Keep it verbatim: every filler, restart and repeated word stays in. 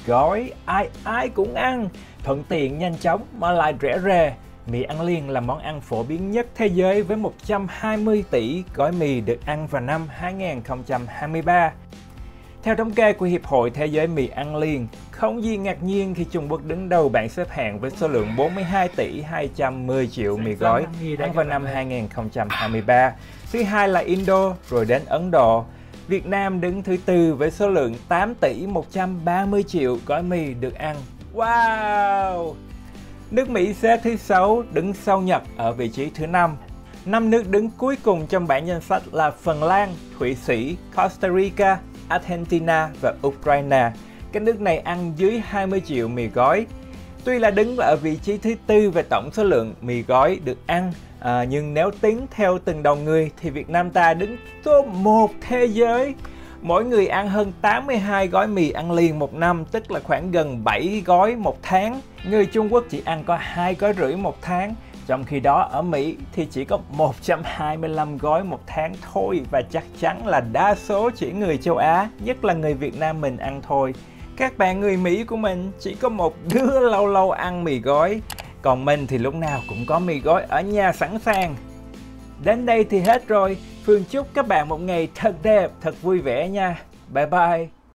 gói, ai ai cũng ăn, thuận tiện, nhanh chóng mà lại rẻ rề. Mì ăn liền là món ăn phổ biến nhất thế giới với một trăm hai mươi tỷ gói mì được ăn vào năm hai nghìn không trăm hai mươi ba. Theo thống kê của Hiệp hội Thế giới Mì ăn liền, không gì ngạc nhiên khi Trung Quốc đứng đầu bảng xếp hạng với số lượng bốn mươi hai tỷ hai trăm mười triệu mì gói ăn vào năm hai nghìn không trăm hai mươi ba. Thứ hai là Indo, rồi đến Ấn Độ. Việt Nam đứng thứ tư với số lượng tám tỷ một trăm ba mươi triệu gói mì được ăn. Wow! Nước Mỹ xếp thứ sáu, đứng sau Nhật ở vị trí thứ năm. Năm nước đứng cuối cùng trong bảng danh sách là Phần Lan, Thụy Sĩ, Costa Rica, Argentina và Ukraine. Các nước này ăn dưới hai mươi triệu mì gói. Tuy là đứng ở vị trí thứ tư về tổng số lượng mì gói được ăn, à, nhưng nếu tính theo từng đầu người thì Việt Nam ta đứng top một thế giới. Mỗi người ăn hơn tám mươi hai gói mì ăn liền một năm, tức là khoảng gần bảy gói một tháng. Người Trung Quốc chỉ ăn có hai gói rưỡi một tháng. Trong khi đó ở Mỹ thì chỉ có một trăm hai mươi lăm gói một tháng thôi, và chắc chắn là đa số chỉ người châu Á, nhất là người Việt Nam mình ăn thôi. Các bạn người Mỹ của mình chỉ có một đứa lâu lâu ăn mì gói, còn mình thì lúc nào cũng có mì gói ở nhà sẵn sàng. Đến đây thì hết rồi. Phương chúc các bạn một ngày thật đẹp, thật vui vẻ nha. Bye bye.